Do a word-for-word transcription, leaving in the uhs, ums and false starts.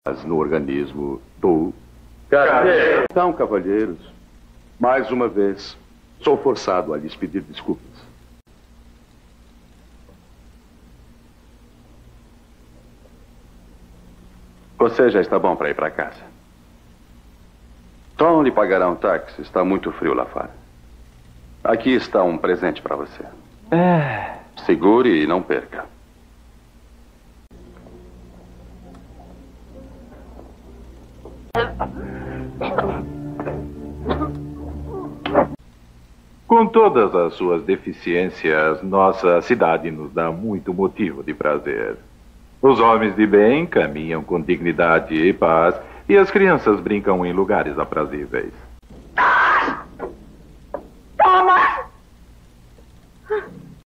no organismo do... Carteiro. Então, cavalheiros, mais uma vez, sou forçado a lhes pedir desculpas. Você já está bom para ir para casa. Tom lhe pagará um táxi. Está muito frio lá fora. Aqui está um presente para você. É. Segure e não perca. Com todas as suas deficiências, nossa cidade nos dá muito motivo de prazer. Os homens de bem caminham com dignidade e paz, e as crianças brincam em lugares aprazíveis.